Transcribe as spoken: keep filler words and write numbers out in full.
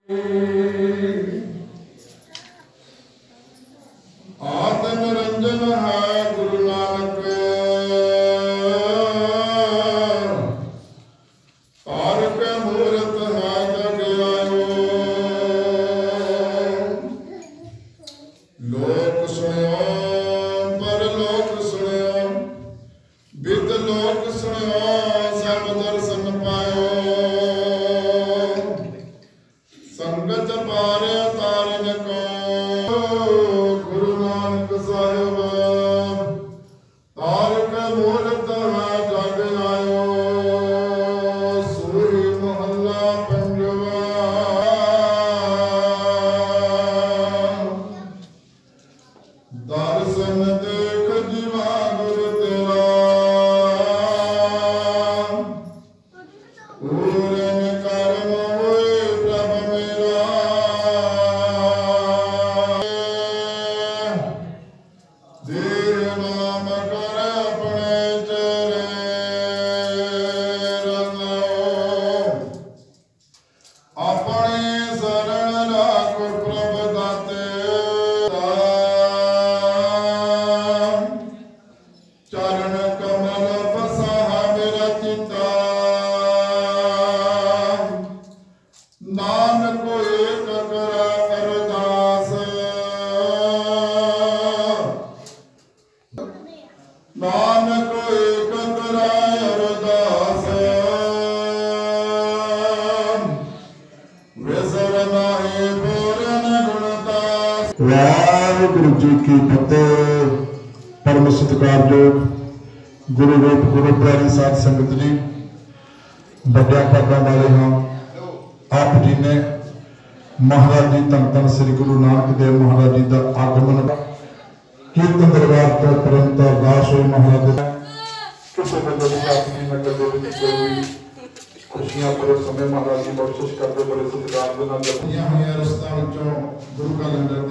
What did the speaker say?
आत्म रंजन है गुरु नानक तारक मूरत है जग आयो। लोक सुनियो पर लोक सुनियो विद लोक सुनियो सब दर्शन पायो। संगत पारे तारन को गुरु नानक साहिब तारक मूरत है जग आयो। सूही मोहल्ला पंजवा दर्शन देख जीवा गुरु तेरा पूरन कर्म होए प्रभ मेरा। देह नाम कर अपने चेहरे रंगाओ। अपने शरण राखो प्रभ दाते चरण कमल बसा मेरा चिता। नानक एक करा अरदास नानक एक करा अरदास विसर नाहि पूरन गुणदास। वाहिगुरु जी की फतेह। परम सत्कारयोग गुरु रूप गुरु प्यारी साध संगत जी, ਵੱਡਿਆਂ ਪੱਗਾਂ ਵਾਲੇ ਹਾਂ। ਆਪ जी ने महाराज जी धन धन श्री गुरु नानक देव महाराज जी का आगमन कीर्तन दरबार तो तुरंत अरदास हुई महाराज किसी बंदे की अपनी नगर दे विच कोई भी खुशियां पर समय महाराज जी बख्शिश करते बड़े सत्कार दे नाल होईयां रस्तां विचों गुरु का लंगर